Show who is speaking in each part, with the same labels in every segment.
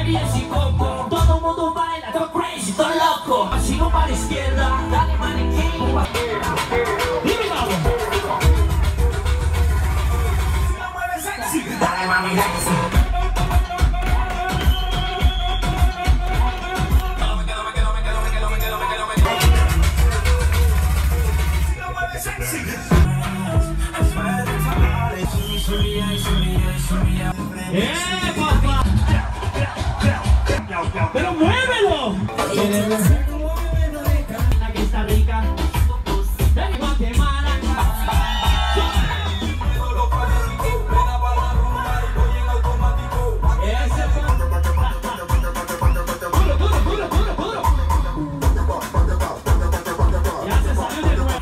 Speaker 1: y coco. Todo mundo baila, todo crazy, todo loco. Sigo para la izquierda, dale maniquí. Dime, vamos. Si lo mueves sexy, dale mami sexy. Papá! ¡Pero muévelo! La que está rica. De Guatemala. Ese duro, duro, duro. Ya se salió de nuevo.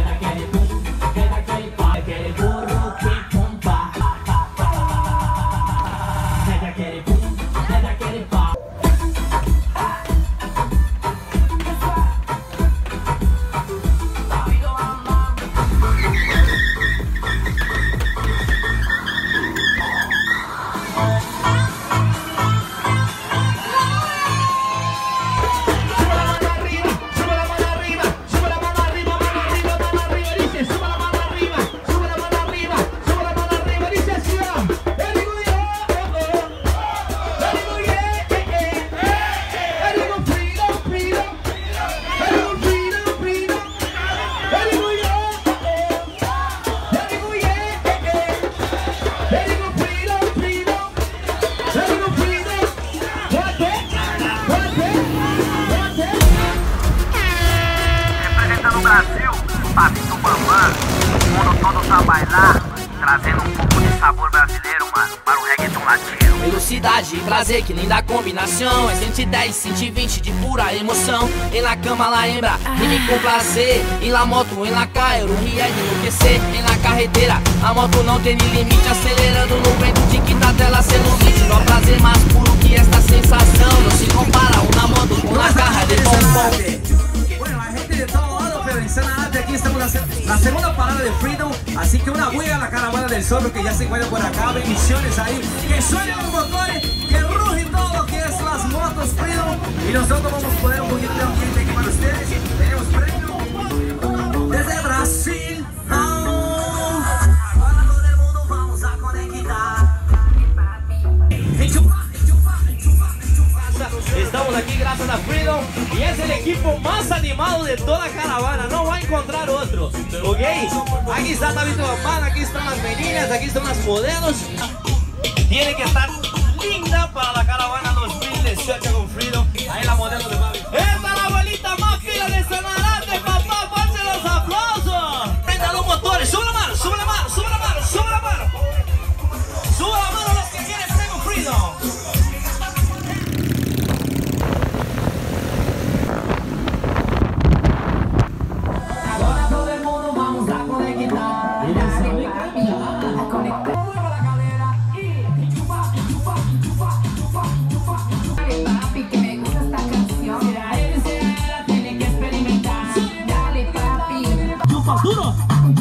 Speaker 2: Papito Bambam, o mundo todo tá a bailar, trazendo pouco de sabor brasileiro, mano, para o reggaeton latino.
Speaker 3: Velocidade e prazer, que linda combinação. É 110, 120 de pura emoção. Em la cama, la hembra, e me complacer. Em la moto, em la caero, e é de enlouquecer. Em la carretera, a moto não tem limite. Acelerando no vento, tic-tac, sendo hit. No prazer mais puro que esta sensação. Não se compara una moto com la caja de bombom.
Speaker 4: Bueno, hay gente de todo lado, pero en Sanarate aquí estamos la segunda parada de Freedom. Así que una buena a la caravana del zorro que ya se encuentra por acá. Bendiciones ahí. Que suenen los motores, que rugen todo lo que es las motos Freedom. Y nosotros vamos a poner un poquito de ambiente aquí para ustedes. Tenemos premio desde Brasil. Ahora todo el mundo vamos a conectar.
Speaker 1: Estamos aquí gracias a Freedom y es el equipo más animado de toda caravana, no va a encontrar otro, ¿ok? Aquí está David Bambam, aquí están las meninas, aquí están las modelos. Tiene que estar linda para la caravana 2018 con Freedom. Ahí la modelo de Babi. ¡Esta es la abuelita más fila de Sanarate, papá! ¡Ponse los aplausos! Prenda los motores, sube la mano, sube la mano, sube la mano, sube la mano. Sube la mano los que quieren estar con Freedom. ¡Duro!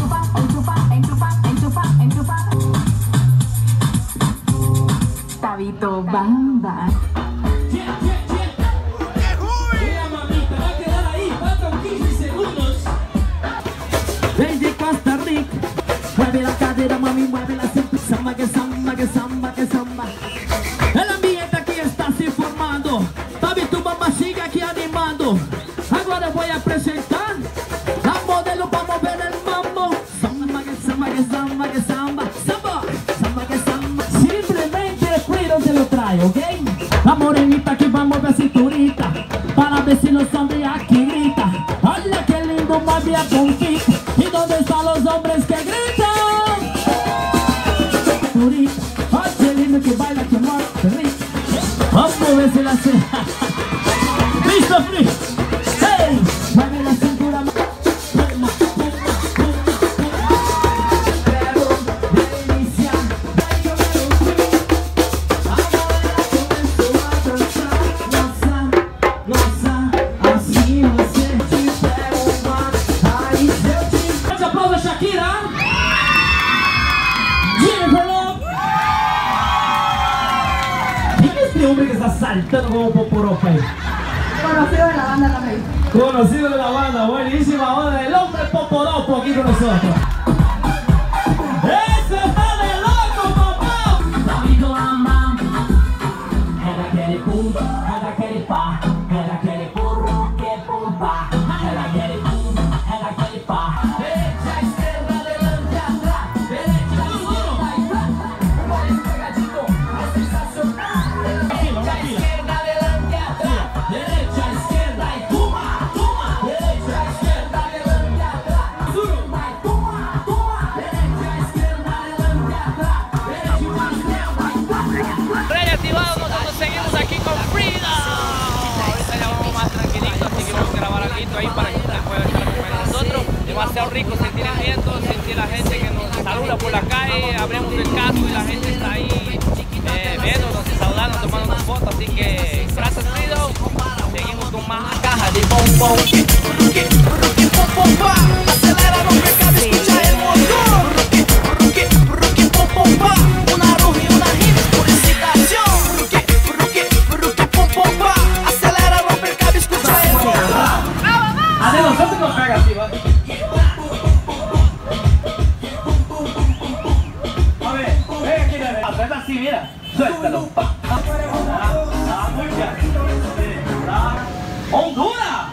Speaker 5: Tabito Bamba.
Speaker 1: Mira, mamita, va a quedar ahí, faltan 15 segundos.
Speaker 5: Desde Costa Rica, mueve la cadera, mami, mueve la cintura. Samba, que samba, que samba, que samba. El ambiente aquí está se formando. Tabito Bamba sigue aquí animando. Agora voy a presentar la modelo para mover el mambo. Samba, que samba, que samba, que samba. Samba, samba, que samba. Simplemente Freedom se lo trae, ¿ok? La morenita que va a mover cinturita para ver si los hombres aquí gritan. Hola, qué lindo mueve a conquista. ¿Y dónde están los hombres que gritan? Cinturita, ay, qué lindo que baila, que mueve, que rica. Vamos a ver si la hace. ¡Listo, Free! ¡Hey! Mueve la cintura. este hombre que está saltando como un poporopa ahí?
Speaker 6: Conocido de la banda también.
Speaker 5: Conocido de la banda, buenísima banda, el hombre poporopo aquí con nosotros. ¡Ese está de loco, papá! Davido ama, ela quer pum, ela quer pá, ela quer burro, que pumpa, ela quer pum, ela quer pá. Derecha, izquierda, adelante, atrás, derecha, izquierda, atrás. Vamos pegadito, es sensacional. Derecha, izquierda, adelante, atrás, derecha, izquierda y toma, toma. Derecha, izquierda, adelante, atrás, toma, toma, toma. Derecha, izquierda, adelante, atrás, derecha, izquierda y toma.
Speaker 1: Reactivados, nosotros seguimos aquí con Freedom. Ahorita ya vamos más tranquilitos, así que vamos a grabar algo ahí para que ustedes puedan estar con nosotros. Demasiado rico sentir el viento, sentir la gente que nos saluda por la calle, abrimos el casco y la gente está ahí viéndonos y saludando, tomando unas fotos, así que gracias Freedom. Seguimos con más caja de bombón.
Speaker 3: Acelera, rompe el cable, escucha el motor. Una ruja y una hit, purificación. Acelera, rompe el cable, escucha el motor.
Speaker 5: A de nosotros nos pega así, ¿va? A ver, ven aquí, suelta así, mira. Suéltalo. ¡Honduras!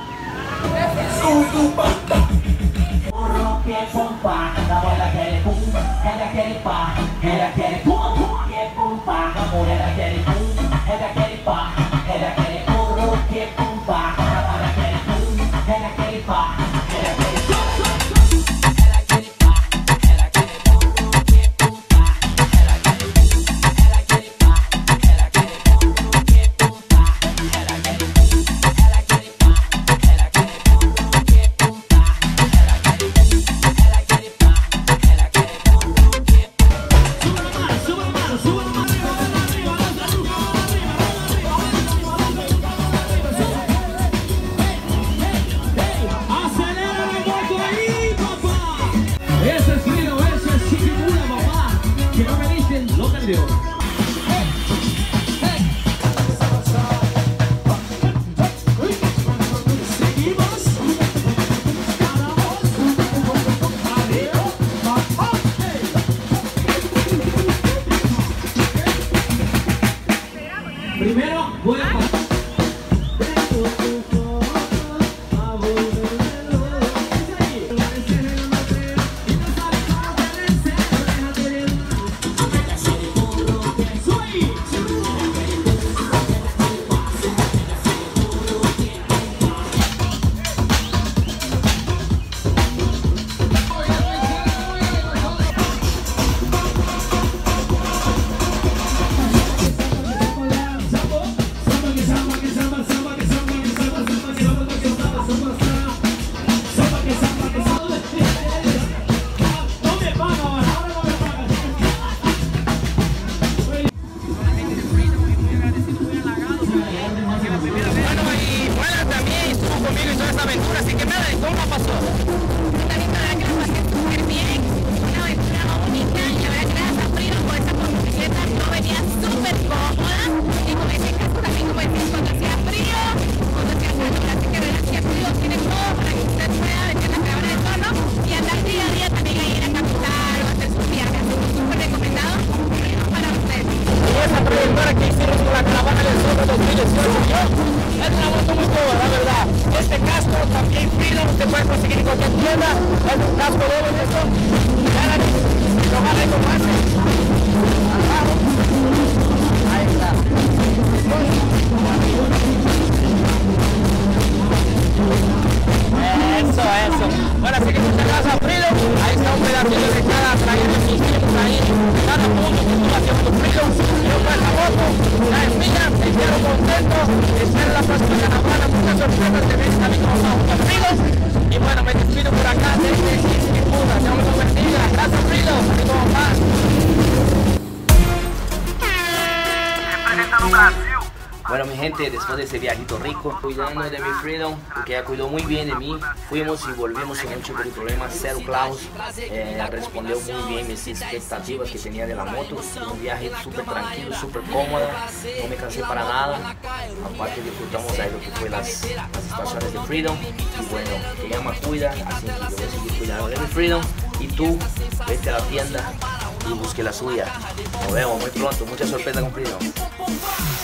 Speaker 5: Burro que pompa, la abuela quiere pum, ella quiere pa, ella quiere pum, que pompa, la abuela quiere pum, ella quiere pa, ella quiere burro que pompa, la abuela quiere pum, ella quiere pa, ella quiere pum. Primero voy a pasar.
Speaker 3: Bueno, mi gente, después de ese viajito rico, cuidando de mi Freedom, porque ella cuidó muy bien de mí, fuimos y volvimos sin ningún tipo de problema, cero claus, respondió muy bien mis expectativas que tenía de la moto, un viaje súper tranquilo, súper cómodo, no me cansé para nada, aparte disfrutamos ahí lo que fue las estaciones de Freedom, y bueno, que ella me cuida, así que yo voy a seguir cuidando de mi Freedom, y tú, vete a la tienda y busque la suya. Nos vemos muy pronto, mucha sorpresa con Freedom.